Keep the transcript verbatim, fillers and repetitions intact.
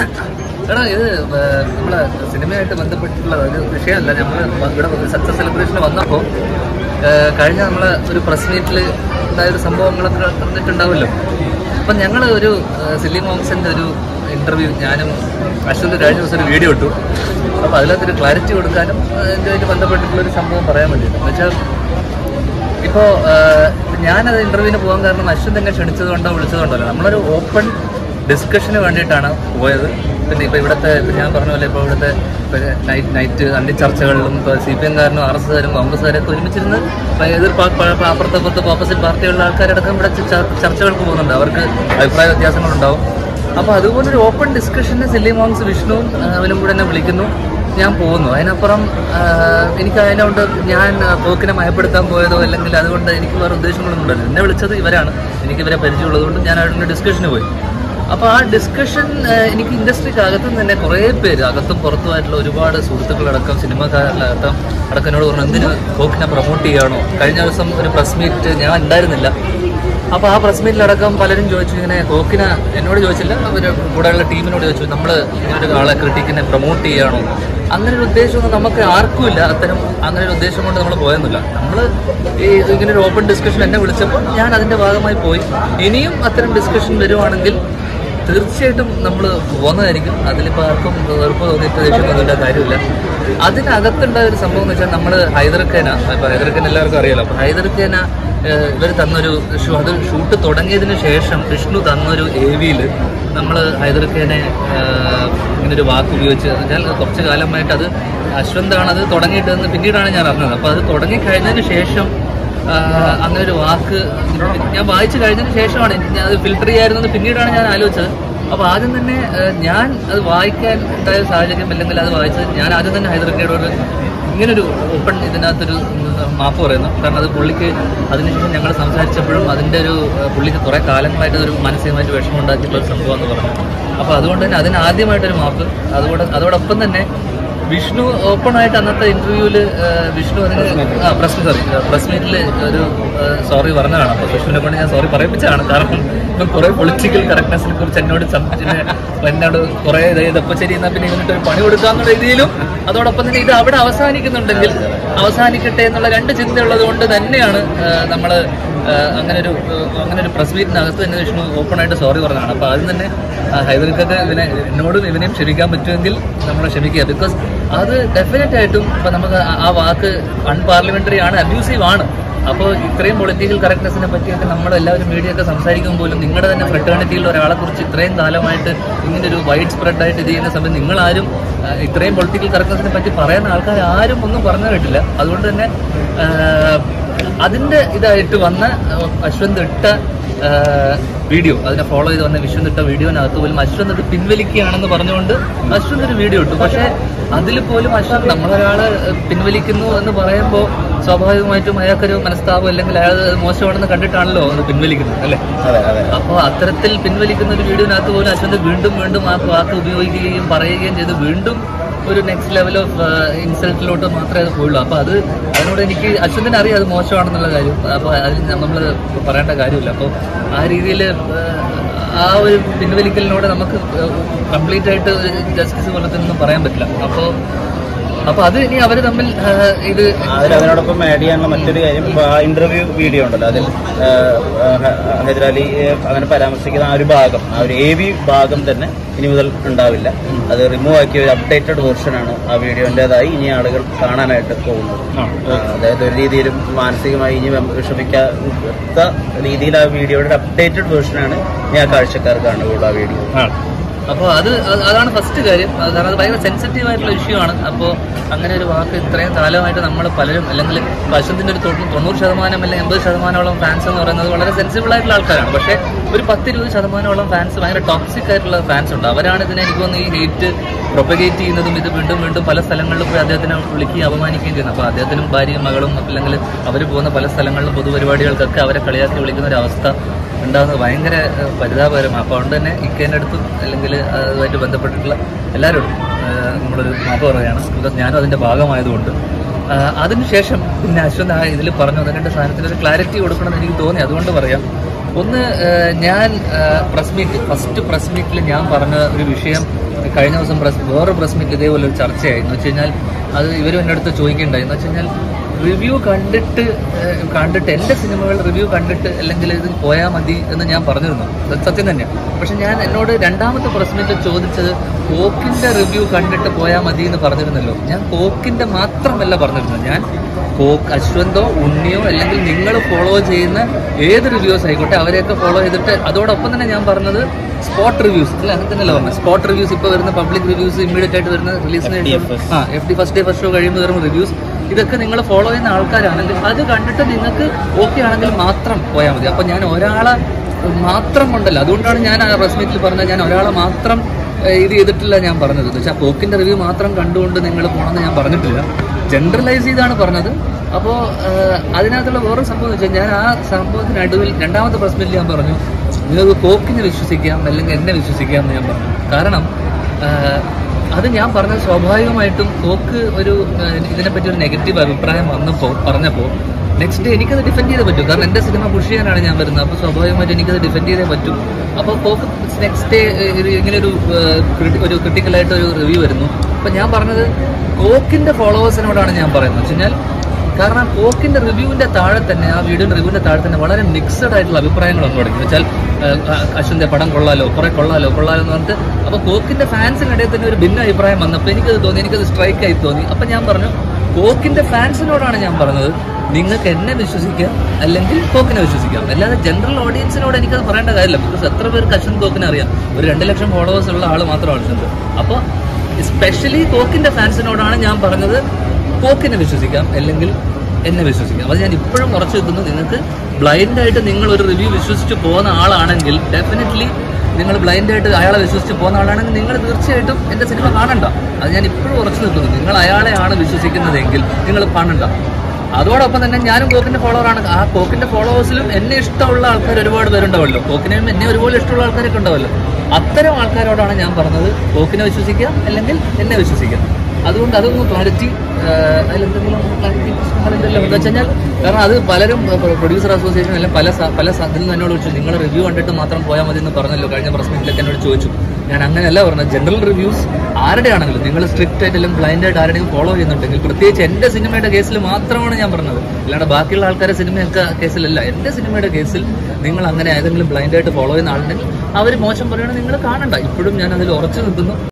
എടാ ഇത് നമ്മളെ സിനിമയായിട്ട് ബന്ധപ്പെട്ടിട്ടുള്ള ഒരു വിഷയമല്ല. നമ്മൾ ഇവിടെ സക്സസ് സെലിബ്രേഷന് വന്നപ്പോൾ കഴിഞ്ഞ നമ്മളെ ഒരു പ്രസ് മീറ്റിൽ ഉണ്ടായൊരു സംഭവങ്ങളൊക്കെ കണ്ടിട്ടുണ്ടാവുമല്ലോ. അപ്പം ഞങ്ങൾ ഒരു സില്ലി മോങ്സിൻ്റെ ഒരു ഇൻ്റർവ്യൂ ഞാനും അശ്വന്ത് കഴിഞ്ഞ ദിവസം ഒരു വീഡിയോ ഇട്ടു. അപ്പോൾ അതിനകത്തൊരു ക്ലാരിറ്റി കൊടുക്കാനും ഇതുമായിട്ട് ബന്ധപ്പെട്ടിട്ടുള്ളൊരു സംഭവം പറയാൻ വേണ്ടിയിട്ട് എന്ന് വെച്ചാൽ ഇപ്പോൾ ഞാനത് ഇൻ്റർവ്യൂവിന് പോകാൻ കാരണം അശ്വന്ത് എന്നെ ക്ഷണിച്ചതുകൊണ്ടോ വിളിച്ചതുകൊണ്ടല്ലോ. നമ്മളൊരു ഓപ്പൺ ഡിസ്കഷന് വേണ്ടിയിട്ടാണ് പോയത്. പിന്നെ ഇപ്പോൾ ഇവിടുത്തെ ഇപ്പം ഞാൻ പറഞ്ഞ പോലെ ഇപ്പോൾ ഇവിടുത്തെ നൈറ്റ് നൈറ്റ് അന്തി ചർച്ചകളിലും ഇപ്പോൾ സി പി എംകാരനും ആർ എസ് കാരും കോൺഗ്രസ്സുകാരൊക്കെ ഒരുമിച്ചിരുന്ന് എതിർ അപ്പുറത്തപ്പുറത്ത് ഓപ്പോസിറ്റ് പാർട്ടിയുള്ള ആൾക്കാരടക്കം ഇവിടെ ചർച്ചകൾക്ക് പോകുന്നുണ്ട്. അവർക്ക് അഭിപ്രായ വ്യത്യാസങ്ങളുണ്ടാവും. അപ്പോൾ അതുപോലൊരു ഓപ്പൺ ഡിസ്കഷന് സില്ലി മോങ്സ് വിഷ്ണുവും അവനും കൂടെ എന്നെ വിളിക്കുന്നു, ഞാൻ പോകുന്നു. അതിനപ്പുറം എനിക്ക് അതിനോണ്ട് ഞാൻ പോക്കിനെ മയപ്പെടുത്താൻ പോയതോ അല്ലെങ്കിൽ അതുകൊണ്ട് എനിക്ക് വേറെ ഉദ്ദേശങ്ങളൊന്നും ഉണ്ടല്ലോ. എന്നെ വിളിച്ചത് ഇവരാണ്, എനിക്ക് ഇവരെ പരിചയമുള്ളതുകൊണ്ട് ഞാൻ അവരുടെ ഡിസ്കഷന് പോയി. അപ്പോൾ ആ ഡിസ്കഷൻ എനിക്ക് ഇൻഡസ്ട്രിക്ക് അകത്തും തന്നെ കുറേ പേര് അകത്തും പുറത്തുമായിട്ടുള്ള ഒരുപാട് സുഹൃത്തുക്കളടക്കം സിനിമാക്കാരടക്കം അടക്കം എന്നോട് പറഞ്ഞു എന്തിന് പോക്കിനെ പ്രൊമോട്ട് ചെയ്യുകയാണോ. കഴിഞ്ഞ ദിവസം ഒരു പ്രസ് മീറ്റ് ഞാൻ ഉണ്ടായിരുന്നില്ല. അപ്പോൾ ആ പ്രസ് മീറ്റിലടക്കം പലരും ചോദിച്ചു ഇങ്ങനെ കോക്കിനെ എന്നോട് ചോദിച്ചില്ല, അവർ കൂടെയുള്ള ടീമിനോട് ചോദിച്ചു നമ്മൾ ഇങ്ങനൊരു ആളെ ക്രിട്ടിക്കിനെ പ്രൊമോട്ട് ചെയ്യുകയാണോ. അങ്ങനെ ഒരു ഉദ്ദേശമൊന്നും നമുക്ക് ആർക്കും ഇല്ല. അത്തരം അങ്ങനെ ഒരു ഉദ്ദേശം കൊണ്ട് നമ്മൾ പോയൊന്നുമില്ല. നമ്മൾ ഈ ഇങ്ങനെ ഒരു ഓപ്പൺ ഡിസ്കഷൻ എന്നെ വിളിച്ചപ്പോൾ ഞാൻ അതിൻ്റെ ഭാഗമായി പോയി. ഇനിയും അത്തരം ഡിസ്കഷൻ വരുവാണെങ്കിൽ തീർച്ചയായിട്ടും നമ്മൾ പോകുന്നതായിരിക്കും. അതിലിപ്പോൾ ആർക്കും വെറുപ്പ് തോന്നിയിട്ട് ദേഷ്യം തോന്നിയിട്ട് കാര്യമില്ല. അതിനകത്തുണ്ടായ ഒരു സംഭവം എന്ന് വെച്ചാൽ നമ്മൾ ഹൈദർഖാന, ഇപ്പോൾ ഹൈദർഖാന എല്ലാവർക്കും അറിയാലോ. അപ്പോൾ ഹൈദർഖാന ഇവർ തന്നൊരു ഷൂ അത് ഷൂട്ട് തുടങ്ങിയതിന് ശേഷം വിഷ്ണു തന്നൊരു എ വിയിൽ നമ്മൾ ഹൈദർഖാനെ ഇങ്ങനൊരു വാക്ക് ഉപയോഗിച്ച് ഞാൻ കുറച്ച് കാലമായിട്ട് അത് അശ്വന്താണ് അത് തുടങ്ങിയിട്ടെന്ന് പിന്നീടാണ് ഞാൻ അറിഞ്ഞത്. അപ്പോൾ അത് തുടങ്ങിക്കഴിഞ്ഞതിന് ശേഷം അങ്ങനെ ഒരു വാക്ക് ഞാൻ വായിച്ചു കഴിഞ്ഞതിന് ശേഷമാണ് ഞാൻ അത് ഫിൽട്ടർ ചെയ്യായിരുന്നത് പിന്നീടാണ് ഞാൻ ആലോചിച്ചത്. അപ്പോൾ ആദ്യം തന്നെ ഞാൻ അത് വായിക്കാൻ ഉണ്ടായ സാഹചര്യം അല്ലെങ്കിൽ അത് വായിച്ചത് ഞാൻ ആദ്യം തന്നെ ഹൈദർഖാനോട് ഇങ്ങനൊരു ഓപ്പൺ ഇതിനകത്തൊരു മാപ്പ് പറയുന്നു. കാരണം അത് പുള്ളിക്ക് അതിനുശേഷം ഞങ്ങൾ സംസാരിച്ചപ്പോഴും അതിൻ്റെ ഒരു പുള്ളിക്ക് കുറേ കാലങ്ങളായിട്ട് ഒരു മാനസികമായിട്ട് വിഷമം ഉണ്ടാക്കിയിട്ടുള്ള ഒരു സംഭവം എന്ന് പറഞ്ഞു. അപ്പോൾ അതുകൊണ്ട് തന്നെ അതിന് ആദ്യമായിട്ടൊരു മാപ്പ്. അതുകൊണ്ട് അതോടൊപ്പം തന്നെ വിഷ്ണു ഓപ്പണായിട്ട് അന്നത്തെ ഇന്റർവ്യൂവിൽ വിഷ്ണു അതിന് ആ പ്രസ് സോറി പ്രസ് മീറ്റിൽ ഒരു സോറി പറഞ്ഞതാണ്. അപ്പോൾ വിഷ്ണുവിനെ കൊണ്ട് ഞാൻ സോറി പറയിപ്പിച്ചതാണ്. കാരണം ഇപ്പം കുറേ പൊളിറ്റിക്കൽ കറക്റ്റ്നെസ്സിനെ കുറിച്ച് എന്നോട് എന്നോട് കുറേ ഇതപ്പോൾ ശരി എന്നാൽ പിന്നെ ഇതിനിട്ട് ഒരു പണി കൊടുക്കാന്നുള്ള രീതിയിലും അതോടൊപ്പം തന്നെ ഇത് അവിടെ അവസാനിക്കുന്നുണ്ടെങ്കിൽ അവസാനിക്കട്ടെ എന്നുള്ള രണ്ട് ചിന്തയുള്ളത് കൊണ്ട് തന്നെയാണ് നമ്മൾ അങ്ങനെ ഒരു അങ്ങനെ ഒരു പ്രസ് മീറ്റിനകത്ത് തന്നെ വിഷ്ണു ഓപ്പണായിട്ട് സോറി പറഞ്ഞതാണ്. അപ്പോൾ ആദ്യം തന്നെ ഹൈദർക്കൊക്കെ ഇവനെ എന്നോടും ഇവനെയും ക്ഷമിക്കാൻ പറ്റുമെങ്കിൽ നമ്മൾ ക്ഷമിക്കുക. ബിക്കോസ് അത് ഡെഫിനറ്റ് ആയിട്ടും ഇപ്പം നമുക്ക് ആ വാക്ക് അൺപാർലമെന്ററി ആണ്, അബ്യൂസീവ് ആണ്. അപ്പോൾ ഇത്രയും പൊളിറ്റിക്കൽ കറക്റ്റ്നെസ്സിനെ പറ്റിയൊക്കെ നമ്മളെല്ലാവരും മീഡിയയൊക്കെ സംസാരിക്കുമ്പോൾ പോലും നിങ്ങളുടെ തന്നെ ഫ്രട്ടേണിറ്റിയിലുള്ള ഒരാളെ കുറിച്ച് ഇത്രയും കാലമായിട്ട് ഇങ്ങനൊരു വൈഡ് സ്പ്രെഡായിട്ട് ഇത് ചെയ്യുന്ന സമയത്ത് നിങ്ങളാരും ഇത്രയും പൊളിറ്റിക്കൽ കറക്റ്റ്നെസ്സിനെ പറ്റി പറയുന്ന ആൾക്കാർ ആരും ഒന്നും പറഞ്ഞു കേട്ടില്ല. അതുകൊണ്ട് തന്നെ അതിൻ്റെ ഇതായിട്ട് വന്ന അശ്വന്ത് ഇട്ട വീഡിയോ അതിനെ ഫോളോ ചെയ്ത് വന്ന വിശ്വന്ത് ഇട്ട വീഡിയോനകത്ത് പോലും അശ്വന്ത് ഇത് പിൻവലിക്കുകയാണെന്ന് പറഞ്ഞുകൊണ്ട് അശ്വന്ത് ഒരു വീഡിയോ ഇട്ടു. പക്ഷേ അതിൽ പോലും അശ്വന്ത് നമ്മളൊരാള് പിൻവലിക്കുന്നു എന്ന് പറയുമ്പോൾ സ്വാഭാവികമായിട്ടും അയാൾക്കൊരു മനസ്താപം അല്ലെങ്കിൽ അയാൾ മോശമാണെന്ന് കണ്ടിട്ടാണല്ലോ അത് പിൻവലിക്കുന്നത് അല്ലേ. അപ്പോൾ അത്തരത്തിൽ പിൻവലിക്കുന്ന ഒരു വീഡിയോനകത്ത് പോലും അശ്വന്ത് വീണ്ടും വീണ്ടും ആ വാക്ക് ഉപയോഗിക്കുകയും പറയുകയും ചെയ്ത് വീണ്ടും ഒരു നെക്സ്റ്റ് ലെവൽ ഓഫ് ഇൻസൾട്ടിലോട്ട് മാത്രമേ അത് പോയുള്ളൂ. അപ്പോൾ അത് അതിനോട് എനിക്ക് അശ്വന്തിനെ അറിയാം അത് മോശമാണെന്നുള്ള കാര്യം. അപ്പോൾ അതിൽ നമ്മൾ പറയേണ്ട കാര്യമില്ല. അപ്പോൾ ആ രീതിയിൽ ആ ഒരു പിൻവലിക്കലിനോട് നമുക്ക് കംപ്ലീറ്റ് ആയിട്ട് ജസ്റ്റിസ് പോലെ ഒന്നും പറയാൻ പറ്റില്ല. അപ്പോൾ അപ്പൊ അത് ഇനി അവര് തമ്മിൽ ഇത് അതിനോടൊപ്പം ആഡ് ചെയ്യാനുള്ള മറ്റൊരു കാര്യം, ഇന്റർവ്യൂ വീഡിയോ ഉണ്ടല്ലോ അതിൽ ഹൈദരാലി അങ്ങനെ പരാമർശിക്കുന്ന ആ ഒരു ഭാഗം, ആ ഒരു എ വി ഭാഗം തന്നെ ഇനി മുതൽ ഉണ്ടാവില്ല. അത് റിമൂവ് ആക്കിയ ഒരു അപ്ഡേറ്റഡ് വേർഷനാണ് ആ വീഡിയോൻ്റെതായി ഇനി ആളുകൾ കാണാനായിട്ട് പോകുന്നത്. അതായത് ഒരു രീതിയിലും മാനസികമായി ഇനി വിഷമിക്കാത്ത രീതിയിൽ ആ വീഡിയോയുടെ അപ്ഡേറ്റഡ് വേർഷനാണ് ഇനി ആ കാഴ്ചക്കാർ കാണുകയുള്ളൂ ആ വീഡിയോ. അപ്പോൾ അത് അതാണ് ഫസ്റ്റ് കാര്യം. കാരണം അത് ഭയങ്കര സെൻസിറ്റീവ് ആയിട്ടുള്ള ഇഷ്യൂ ആണ്. അപ്പോൾ അങ്ങനെ ഒരു വാക്ക് ഇത്രയും കാലമായിട്ട് നമ്മൾ പലരും അല്ലെങ്കിൽ അശ്വന്തിൻ്റെ ഒരു തൊണ്ണൂറ് ശതമാനം അല്ലെങ്കിൽ എൺപത് ശതമാനോളം ഫാൻസ് എന്ന് പറയുന്നത് വളരെ സെൻസിബിൾ ആയിട്ടുള്ള ആൾക്കാരാണ്. പക്ഷേ ഒരു പത്തിരുപത് ശതമാനോളം ഫാൻസ് ഭയങ്കര ടോക്സിക് ആയിട്ടുള്ള ഫാൻസ് ഉണ്ട്. അവരാണ് ഇതിനെ എനിക്ക് തോന്നുന്നു ഈ ഹേറ്റ് പ്രൊപ്പഗേറ്റ് ചെയ്യുന്നതും ഇത് വീണ്ടും വീണ്ടും പല സ്ഥലങ്ങളിലും പോയി അദ്ദേഹത്തിനെ വിളിക്കുകയും അപമാനിക്കുകയും ചെയ്യുന്നത്. അപ്പോൾ അദ്ദേഹത്തിനും ഭാര്യയും മകളും അല്ലെങ്കിൽ അവർ പോകുന്ന പല സ്ഥലങ്ങളിലും പൊതുപരിപാടികൾക്കൊക്കെ അവരെ കളിയാക്കി വിളിക്കുന്ന ഒരു അവസ്ഥ ഉണ്ടാകുന്നത് ഭയങ്കര പരിതാപകരമാണ്. അപ്പോൾ അതുകൊണ്ട് തന്നെ ഇക്കേൻ്റെ അടുത്തും അല്ലെങ്കിൽ അതുമായിട്ട് ബന്ധപ്പെട്ടിട്ടുള്ള എല്ലാവരോടും നമ്മളൊരു മാപ്പ് പറയുകയാണ്. ബിക്കോസ് ഞാനും അതിൻ്റെ ഭാഗമായതുകൊണ്ട്. അതിനുശേഷം പിന്നെ അശ്വന്ത് ആ ഇതിൽ പറഞ്ഞു അതിൻ്റെ സാധനത്തിന് ഒരു ക്ലാരിറ്റി കൊടുക്കണമെന്ന് എനിക്ക് തോന്നി. അതുകൊണ്ട് പറയാം. ഒന്ന്, ഞാൻ പ്രസ് മീറ്റ് ഫസ്റ്റ് പ്രസ് മീറ്റിൽ ഞാൻ പറഞ്ഞ ഒരു വിഷയം കഴിഞ്ഞ ദിവസം പ്രസ് വേറെ പ്രസ് മീറ്റ് ഇതേപോലെ ഒരു ചർച്ചയായി എന്ന് വെച്ച് കഴിഞ്ഞാൽ അത് ഇവരും എൻ്റെ അടുത്ത് ചോദിക്കേണ്ടായി എന്ന് വെച്ച് കഴിഞ്ഞാൽ റിവ്യൂ കണ്ടിട്ട് കണ്ടിട്ട് എൻ്റെ സിനിമകൾ റിവ്യൂ കണ്ടിട്ട് അല്ലെങ്കിൽ ഇത് പോയാൽ മതി എന്ന് ഞാൻ പറഞ്ഞിരുന്നു, സത്യം തന്നെയാണ്. പക്ഷെ ഞാൻ എന്നോട് രണ്ടാമത്തെ പ്രസ് മീറ്റിൽ ചോദിച്ചത് കോക്കിൻ്റെ റിവ്യൂ കണ്ടിട്ട് പോയാൽ മതി എന്ന് പറഞ്ഞിരുന്നല്ലോ. ഞാൻ കോക്കിൻ്റെ മാത്രമല്ല പറഞ്ഞിരുന്നത്, ഞാൻ കോക്ക് അശ്വന്തോ ഉണ്ണിയോ അല്ലെങ്കിൽ നിങ്ങൾ ഫോളോ ചെയ്യുന്ന ഏത് റിവ്യൂസ് ആയിക്കോട്ടെ അവരെയൊക്കെ ഫോളോ ചെയ്തിട്ട് അതോടൊപ്പം തന്നെ ഞാൻ പറഞ്ഞത് സ്പോട്ട് റിവ്യൂസ് അല്ല അങ്ങനെ തന്നെയല്ല പറഞ്ഞത്. സ്പോട്ട് റിവ്യൂസ് ഇപ്പോൾ വരുന്ന പബ്ലിക് റിവ്യൂസ് ഇമ്മീഡിയറ്റ് ആയിട്ട് വരുന്ന റിലീസിന് ആ F D first day first show കഴിയുമ്പോൾ വരുന്ന റിവ്യൂസ് ഇതൊക്കെ നിങ്ങൾ ഫോളോ ചെയ്യുന്ന ആൾക്കാരാണെങ്കിൽ അത് കണ്ടിട്ട് നിങ്ങൾക്ക് ഓക്കെ ആണെങ്കിൽ മാത്രം പോയാൽ മതി. അപ്പം ഞാൻ ഒരാളെ മാത്രം കൊണ്ടല്ല, അതുകൊണ്ടാണ് ഞാൻ ആ പ്രസ് മീറ്റിൽ പറഞ്ഞത് ഞാൻ ഒരാളെ മാത്രം ഇത് ചെയ്തിട്ടില്ല ഞാൻ പറഞ്ഞത്. എന്ന് വെച്ചാൽ കോക്കിൻ്റെ റിവ്യൂ മാത്രം കണ്ടുകൊണ്ട് നിങ്ങൾ പോകണമെന്ന് ഞാൻ പറഞ്ഞിട്ടില്ല, ജനറലൈസ് ചെയ്താണ് പറഞ്ഞത്. അപ്പോൾ അതിനകത്തുള്ള വേറൊരു സംഭവം എന്ന് വെച്ചാൽ ഞാൻ ആ സംഭവത്തിനടുവിൽ രണ്ടാമത്തെ പ്രസ് മീറ്റിൽ ഞാൻ പറഞ്ഞു നിങ്ങൾക്ക് കോക്കിനെ വിശ്വസിക്കാം അല്ലെങ്കിൽ എന്നെ വിശ്വസിക്കാം എന്ന് ഞാൻ പറഞ്ഞു. കാരണം അത് ഞാൻ പറഞ്ഞത് സ്വാഭാവികമായിട്ടും കോക്ക് ഒരു ഇതിനെപ്പറ്റി ഒരു നെഗറ്റീവ് അഭിപ്രായം വന്നപ്പോൾ പറഞ്ഞപ്പോൾ നെക്സ്റ്റ് ഡേ എനിക്കത് ഡിഫെൻഡ് ചെയ്തേ പറ്റും. കാരണം എൻ്റെ സിനിമ പുഷ് ചെയ്യാനാണ് ഞാൻ വരുന്നത്, അപ്പോൾ സ്വാഭാവികമായിട്ടും എനിക്കത് ഡിഫെൻഡ് ചെയ്തേ പറ്റും. അപ്പോൾ കോക്ക് നെക്സ്റ്റ് ഡേ ഇങ്ങനെ ഒരു ഒരു ക്രിട്ടിക്കലായിട്ട് ഒരു റിവ്യൂ വരുന്നു. അപ്പം ഞാൻ പറഞ്ഞത് കോക്കിൻ്റെ ഫോളോവേഴ്സിനോടാണ് ഞാൻ പറയുന്നത് വെച്ച് കഴിഞ്ഞാൽ കാരണം കോക്കിൻ്റെ റിവ്യൂവിൻ്റെ താഴെ തന്നെ ആ വീഡിയോൻ്റെ റിവ്യൂവിൻ്റെ താഴെ തന്നെ വളരെ മിക്സഡ് ആയിട്ടുള്ള അഭിപ്രായങ്ങൾ വന്നു തുടങ്ങി. വെച്ചാൽ അശ്വൻ്റെ പടം കൊള്ളാലോ, കുറെ കൊള്ളാലോ കൊള്ളാലോ എന്ന് പറഞ്ഞിട്ട് അപ്പോൾ കോക്കിൻ്റെ ഫാൻസിനിടയിൽ തന്നെ ഒരു ഭിന്ന അഭിപ്രായം വന്നപ്പോൾ എനിക്കത് തോന്നി, എനിക്കത് സ്ട്രൈക്കായി തോന്നി. അപ്പം ഞാൻ പറഞ്ഞു കോക്കിൻ്റെ ഫാൻസിനോടാണ് ഞാൻ പറഞ്ഞത് നിങ്ങൾക്ക് എന്നെ വിശ്വസിക്കാം അല്ലെങ്കിൽ കോക്കിനെ വിശ്വസിക്കാം, അല്ലാതെ ജനറൽ ഓഡിയൻസിനോട് എനിക്കത് പറയേണ്ട കാര്യമില്ല. ബിക്കോസ് എത്ര പേർക്ക് അശ്വന്ത് കോക്കിനെ അറിയാം, ഒരു രണ്ട് ലക്ഷം ഫോളോവേഴ്സ് ഉള്ള ആൾ മാത്രമാണ് അശ്വന്ത്. അപ്പോൾ സ്പെഷ്യലി കോക്കിൻ്റെ ഫാൻസിനോടാണ് ഞാൻ പറഞ്ഞത് കോക്കിനെ വിശ്വസിക്കാം അല്ലെങ്കിൽ എന്നെ വിശ്വസിക്കാം. അത് ഞാൻ ഇപ്പോഴും ഉറച്ചു വെക്കുന്നു. നിങ്ങൾക്ക് ബ്ലൈൻഡായിട്ട് നിങ്ങൾ ഒരു റിവ്യൂ വിശ്വസിച്ച് പോകുന്ന ആളാണെങ്കിൽ ഡെഫിനറ്റ്ലി നിങ്ങൾ ബ്ലൈൻഡായിട്ട് അയാളെ വിശ്വസിച്ച് പോകുന്ന ആളാണെങ്കിൽ നിങ്ങൾ തീർച്ചയായിട്ടും എൻ്റെ സിനിമ കാണണ്ട. അത് ഞാൻ ഇപ്പോഴും ഉറച്ചു നിൽക്കുന്നു. നിങ്ങൾ അയാളെയാണ് വിശ്വസിക്കുന്നതെങ്കിൽ നിങ്ങൾ കാണണ്ട. അതോടൊപ്പം തന്നെ ഞാനും കോക്കിൻ്റെ ഫോളോവറാണ്. ആ കോക്കിൻ്റെ ഫോളോവേഴ്സിലും എന്നെ ഇഷ്ടമുള്ള ആൾക്കാർ ഒരുപാട് പേരുണ്ടാവല്ലോ, കോക്കിനെയും എന്നെ ഒരുപോലെ ഇഷ്ടമുള്ള ആൾക്കാരൊക്കെ ഉണ്ടാവല്ലോ. അത്തരം ആൾക്കാരോടാണ് ഞാൻ പറഞ്ഞത് കോക്കിനെ വിശ്വസിക്കാം അല്ലെങ്കിൽ എന്നെ വിശ്വസിക്കാം. അതുകൊണ്ട് അതൊന്നും ക്ലാരിറ്റി അതിലെന്തെങ്കിലും ക്ലാരിറ്റി പ്രശ്നങ്ങളില്ലല്ലോ എന്ന് വെച്ച് കഴിഞ്ഞാൽ കാരണം അത് പലരും പ്രൊഡ്യൂസർ അസോസിയേഷൻ അല്ലെങ്കിൽ പല പല ഇതിൽ നിന്ന് എന്നോട് ചോദിച്ചു നിങ്ങൾ റിവ്യൂ കണ്ടിട്ട് മാത്രം പോയാൽ മതി എന്ന് പറഞ്ഞല്ലോ കഴിഞ്ഞ പ്രസ് മീറ്റിലൊക്കെ എന്നോട് ചോദിച്ചു. ഞാൻ അങ്ങനെയല്ല പറഞ്ഞത്, ജനറൽ റിവ്യൂസ് ആരുടെ ആണെങ്കിലും നിങ്ങൾ സ്ട്രിക്റ്റ് ആയിട്ട് അല്ലെങ്കിൽ ബ്ലൈൻഡ് ആയിട്ട് ആരുടെയും ഫോളോ ചെയ്യുന്നുണ്ടെങ്കിൽ പ്രത്യേകിച്ച് എൻ്റെ സിനിമയുടെ കേസിൽ മാത്രമാണ് ഞാൻ പറഞ്ഞത്, അല്ലാണ്ട് ബാക്കിയുള്ള ആൾക്കാരുടെ സിനിമയൊക്കെ കേസിലല്ല. എൻ്റെ സിനിമയുടെ കേസിൽ നിങ്ങൾ അങ്ങനെ ഏതെങ്കിലും ബ്ലൈൻഡ് ആയിട്ട് ഫോളോ ചെയ്യുന്ന ആളുണ്ടെങ്കിൽ അവർ മോശം പറയുകയാണെങ്കിൽ നിങ്ങൾ കാണണ്ട. ഇപ്പോഴും ഞാൻ അതിൽ ഉറച്ചു നിൽക്കുന്നു.